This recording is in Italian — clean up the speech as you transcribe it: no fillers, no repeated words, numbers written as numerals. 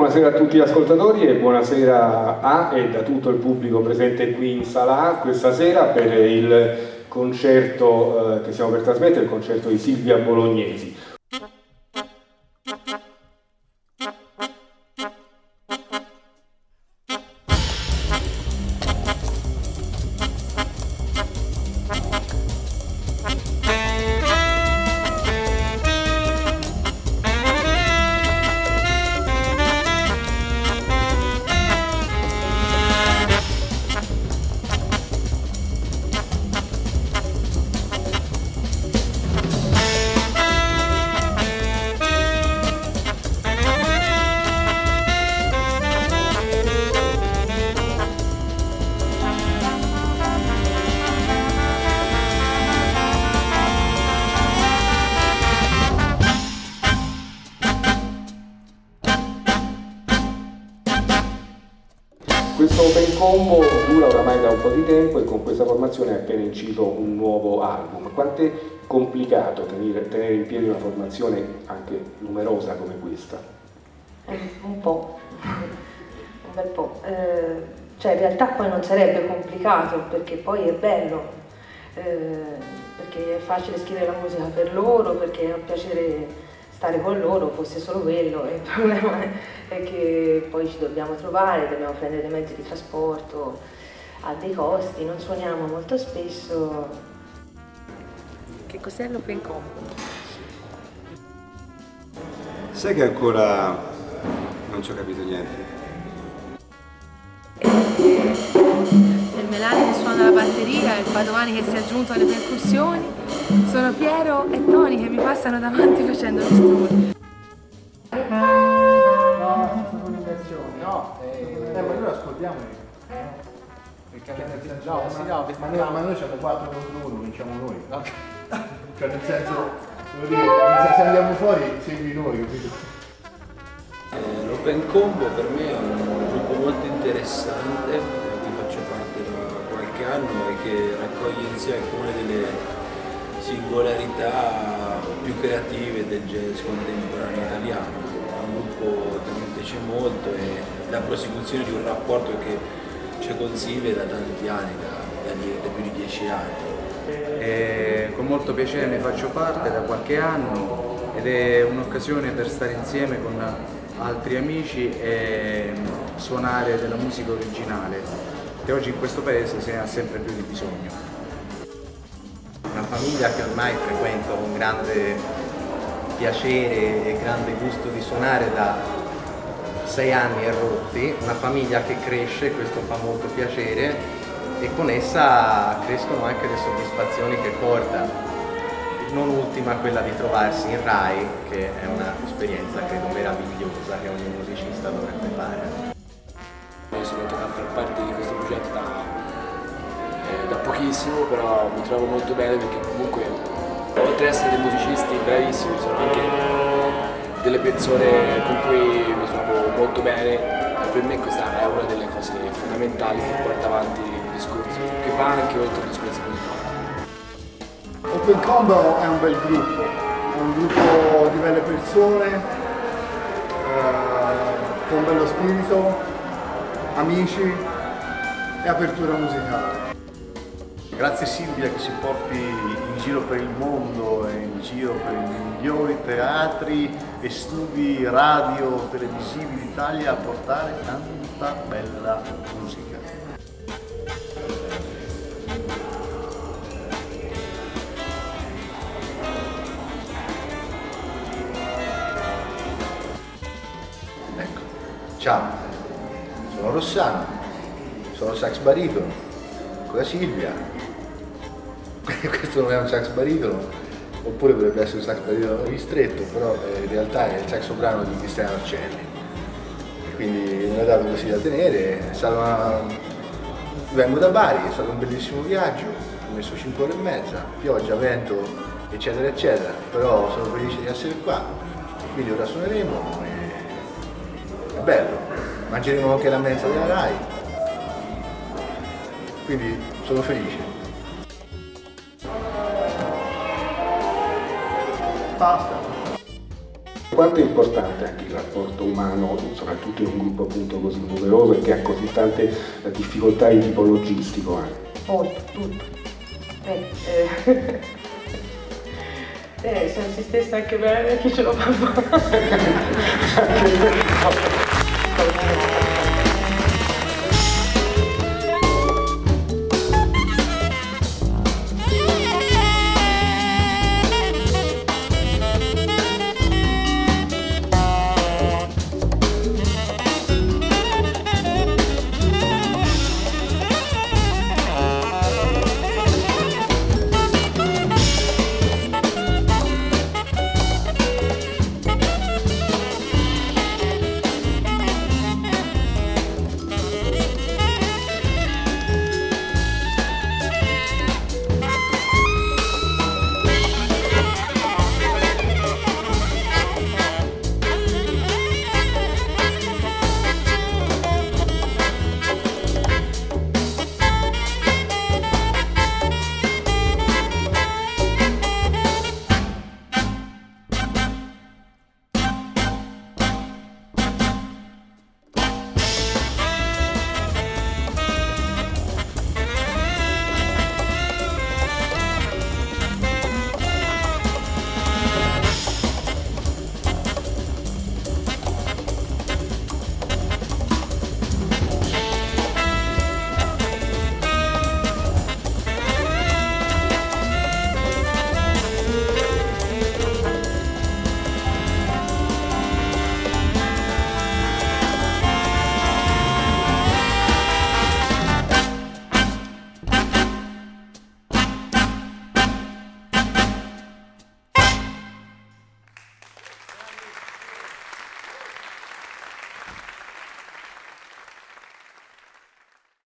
buonasera a tutti gli ascoltatori e buonasera a e da tutto il pubblico presente qui in sala A questa sera per il concerto che stiamo per trasmettere, il concerto di Silvia Bolognesi. Questo Open Combo dura oramai da un po' di tempo e con questa formazione è appena incito un nuovo album. Quanto è complicato tenere in piedi una formazione anche numerosa come questa? Un po', un bel po'. Cioè in realtà poi non sarebbe complicato perché poi è bello, perché è facile scrivere la musica per loro, perché ha piacere stare con loro, fosse solo quello. Il problema è che poi ci dobbiamo trovare, dobbiamo prendere dei mezzi di trasporto a dei costi, non suoniamo molto spesso. Che cos'è l'Open Combo? Sai che ancora non ci ho capito niente? Il Melani che suona la batteria, il Padovani che si è aggiunto alle percussioni, sono Piero e Toni che mi passano davanti facendo gli strumenti. No, sono un'inversione. No, ma noi ascoltiamoli. Ma noi siamo 4 contro 1, vinciamo noi. Okay. Cioè nel senso, se andiamo fuori segui noi, capito? L'Open Combo per me è un gruppo molto interessante, di cui faccio parte da qualche anno e che raccoglie insieme alcune delle singolarità più creative del jazz contemporaneo italiano. È un gruppo che mi piace molto e la prosecuzione di un rapporto che ci con Silvia da tanti anni, da più di 10 anni. Con molto piacere ne faccio parte da qualche anno ed è un'occasione per stare insieme con altri amici e suonare della musica originale che oggi in questo paese se ne ha sempre più di bisogno. Una famiglia che ormai frequento con grande piacere e grande gusto di suonare da 6 anni e rotti, una famiglia che cresce, questo fa molto piacere e con essa crescono anche le soddisfazioni che porta. Non ultima quella di trovarsi in Rai, che è un'esperienza credo meravigliosa che ogni musicista dovrebbe fare. Io sono entrato a far parte di questo progetto da pochissimo, però mi trovo molto bene perché comunque oltre ad essere dei musicisti bravissimi sono anche delle persone con cui mi trovo molto bene e per me questa è una delle cose fondamentali che porta avanti il discorso, che va anche oltre il discorso musicale. Open Combo è un bel gruppo, è un gruppo di belle persone, con bello spirito, amici e apertura musicale. Grazie Silvia che ci porti in giro per il mondo e in giro per i migliori teatri e studi radio televisivi d'Italia a portare tanta bella musica. Ecco, ciao, sono Rossano, sono sax baritono con la Silvia. Questo non è un sax baritono, oppure potrebbe essere un sax baritono ristretto, però in realtà è il sax soprano di Cristiano Arcelli. Quindi mi ha dato così da tenere, vengo da Bari, è stato un bellissimo viaggio, ho messo 5 ore e mezza, pioggia, vento, eccetera eccetera, però sono felice di essere qua, quindi ora suoneremo e è bello, mangeremo anche la mensa della Rai, quindi sono felice. Basta. Quanto è importante anche il rapporto umano, soprattutto in un gruppo appunto così numeroso e che ha così tante difficoltà di tipo logistico anche? Molto, tutto. Sono se stessa anche bene, chi ce lo fa fare?